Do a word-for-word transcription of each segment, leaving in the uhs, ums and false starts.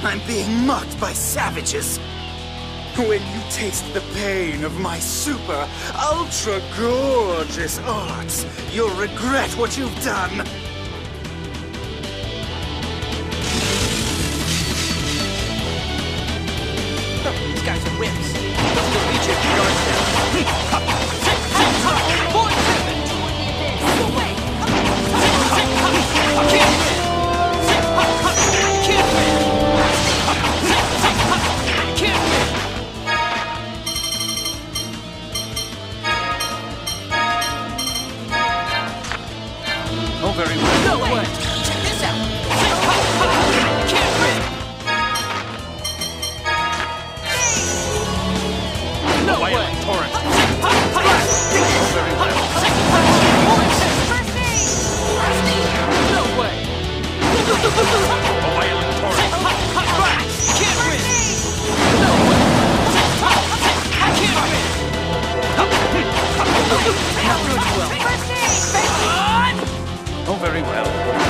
I'm being mocked by savages. When you taste the pain of my super, ultra gorgeous arts, you'll regret what you've done. These guys are whips. Let's go reach your guards down. Boy, seven! No way! I can't win! I can't win! I can't win! Oh, very well. No way! Check this out! Can't win! No way! Torrent. Oh, Very well. No way! A violent torrent. Can't win! No way! Can't win! Not good well. Oh, very well.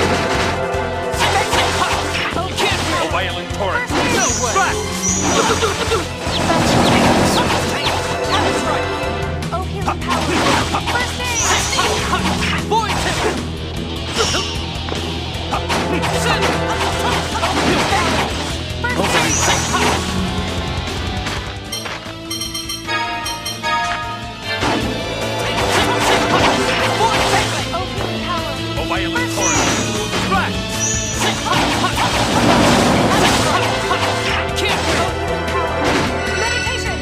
Can't win! A violent torrent. No way! That's right! Oh, healing power. First aid! Boy, Tim! Send! First aid! Oh, healing power. A violent torrent. Can't win! Meditation!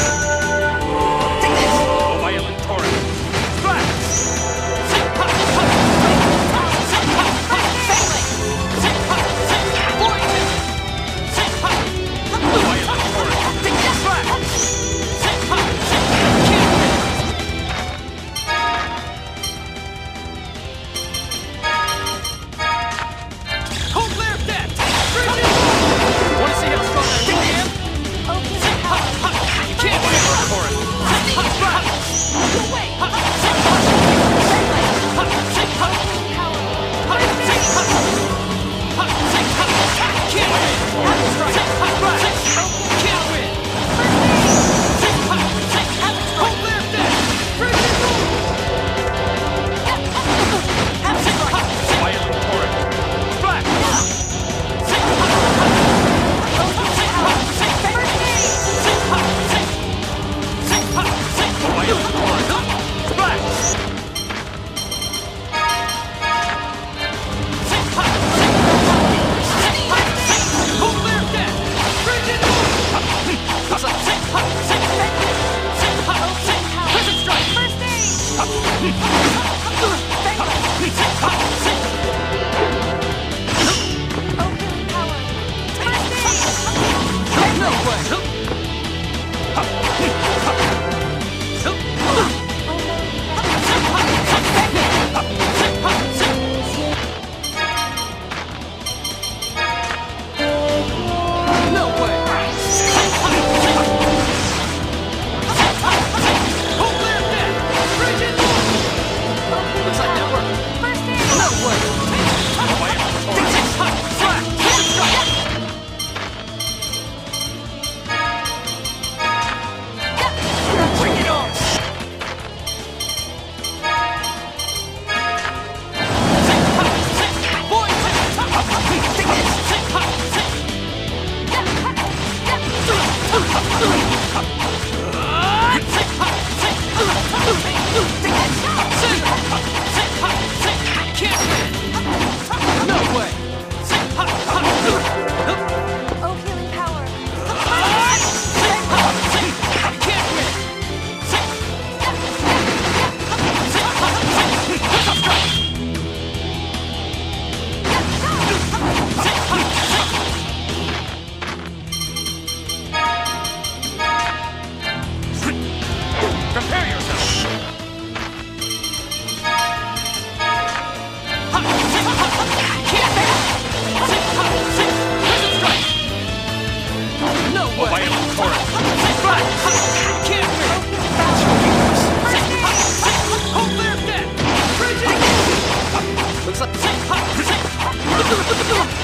A violent torrent. Looks like...